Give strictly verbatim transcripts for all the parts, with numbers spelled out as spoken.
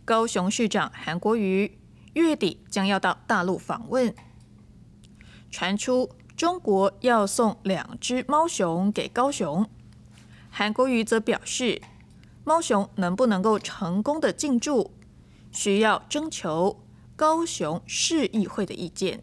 高雄市长韩国瑜月底将要到大陆访问，传出中国要送两只猫熊给高雄。韩国瑜则表示，猫熊能不能够成功的进驻，需要征求高雄市议会的意见。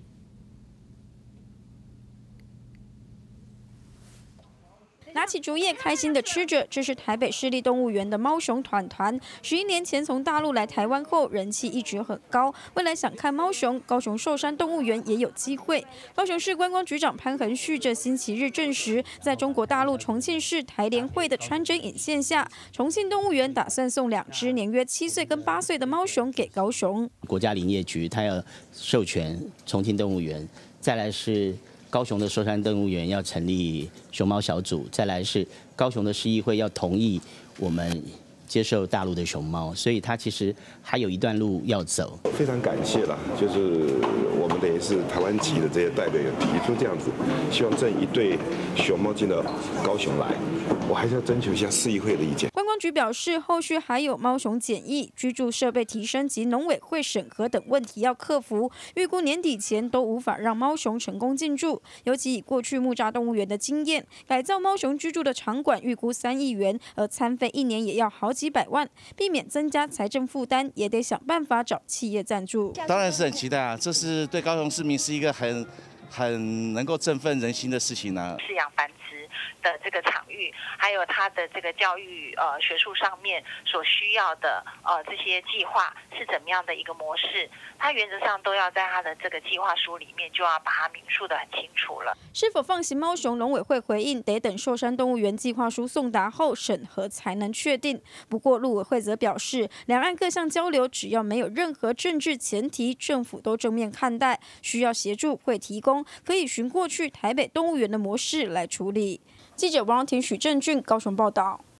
拿起竹叶，开心的吃着。这是台北市立动物园的猫熊团团。十一年前从大陆来台湾后，人气一直很高。未来想看猫熊，高雄寿山动物园也有机会。高雄市观光局长潘恒旭这星期日证实，在中国大陆重庆市台联会的穿针引线下，重庆动物园打算送两只年约七岁跟八岁的猫熊给高雄。 国家林业局它要授权重庆动物园，再来是。高雄的寿山动物园要成立熊猫小组，再来是高雄的市议会要同意我们接受大陆的熊猫，所以它其实还有一段路要走。 非常感谢啦，就是我们等于是台湾籍的这些代表提出这样子，希望这一对熊猫进到高雄来，我还是要征求一下市议会的意见。 观光局表示，后续还有猫熊检疫、居住设备提升及农委会审核等问题要克服，预估年底前都无法让猫熊成功进驻。尤其以过去木栅动物园的经验，改造猫熊居住的场馆预估三亿元，而餐费一年也要好几百万，避免增加财政负担，也得想办法找企业赞助。 当然是很期待啊，这是对高雄市民是一个很很能够振奋人心的事情啊。 饲养繁殖的这个场域，还有它的这个教育呃学术上面所需要的呃这些计划是怎么样的一个模式，它原则上都要在它的这个计划书里面就要把它明述得很清楚了。 是否放行猫熊，农委会回应得等寿山动物园计划书送达后审核才能确定。不过陆委会则表示，两岸各项交流只要没有任何政治前提，政府都正面看待，需要协助会提供，可以循过去台北动物园的模式来处理。记者王荣婷、许正俊高雄报道。